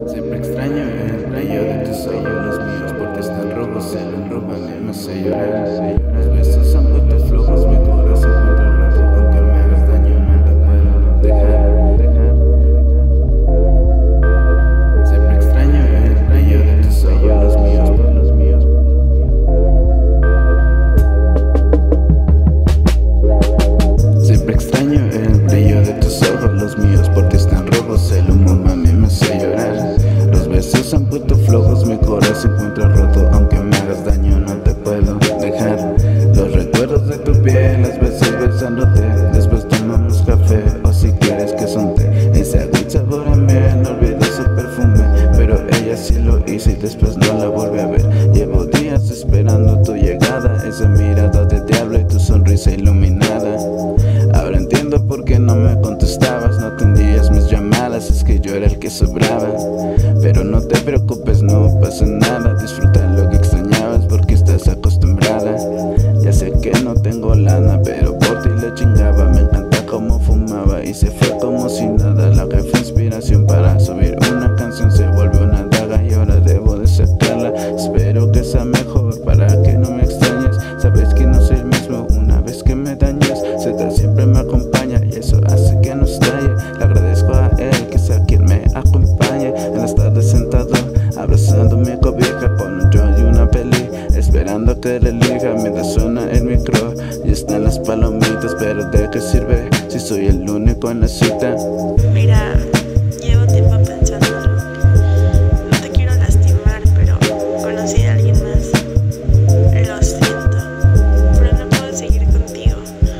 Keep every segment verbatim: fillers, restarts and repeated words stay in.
Siempre extraño el brillo de tus ojos, los míos porque están rojos, se lo roban y me hace llorar. Los besos son putos flojos, mi corazón encuentra el rato, aunque me hagas daño no te puedo dejar. Siempre extraño el brillo de tus ojos, los míos por los míos. Siempre extraño el brillo de tus ojos, los míos porque están rojos, el humo mami me hace llorar. Los besos son putos flojos, mi corazón se encuentra roto, aunque me hagas daño no te puedo dejar. Los recuerdos de tu piel, las veces besándote, después tomamos café o si quieres que son té. Ese agua sabor a miel, no olvido su perfume, pero ella sí lo hizo y después no la volví a ver. Llevo días esperando tu llegada, esa mirada de diablo y tu sonrisa iluminada. Ahora entiendo por qué no me contestabas, no atendías mis llamadas, es que yo era el que sobraba. Pero no te preocupes, no pasa nada, disfruta lo que extrañabas porque estás acostumbrada. Ya sé que no tengo lana, pero por ti le chingaba, me encanta cómo fumaba y se fue como si nada. La que fue inspiración para subir una canción se vuelve una daga y ahora debo de sacarla. Espero que sea mejor para que no me extrañes, sabes que no soy el mismo una vez que me dañas. Z siempre me acompaña y eso hace que no estalle. Le agradezco a él que sea quien me acompañe en las tardes sentado abrazando mi cobija con un yo y una peli, esperando que le elija mientras suena el micro y están las palomitas. Pero ¿de qué sirve si soy el único en la cita? Mira, llevo tiempo pensándolo. No te quiero lastimar, pero conocí a alguien más. Lo siento, pero no puedo seguir contigo.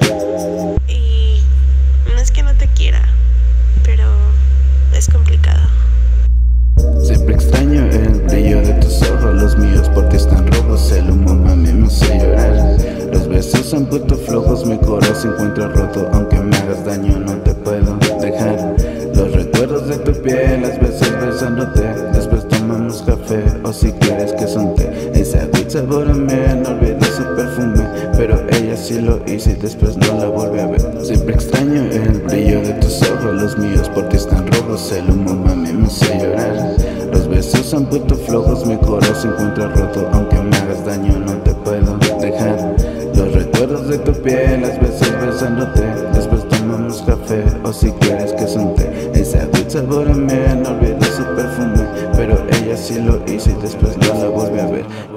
Y no es que no te quiera, pero es complicado. Siempre extraño el brillo de tus ojos, los míos porque están rojos, el humo mami me hace llorar. Los besos son putos flojos, mi corazón se encuentra roto, aunque me hagas daño no te puedo dejar. Los recuerdos de tu piel, las veces besándote, después tomamos café o si quieres que son té. Ese agua sabor a miel, no olvido su perfume, pero ella sí lo hizo y después no la volví a ver. Siempre extraño el brillo de tus ojos, los míos porque están rojos, el humo mami me hace llorar. Los besos son putos flojos, mi corazón se encuentra roto, aunque me hagas daño no te puedo dejar. Los recuerdos de tu piel, las veces besándote, después tomamos café o si quieres que son té. Ese agua sabor a miel, no olvido su perfume, pero ella sí lo hizo y después no la volví a ver.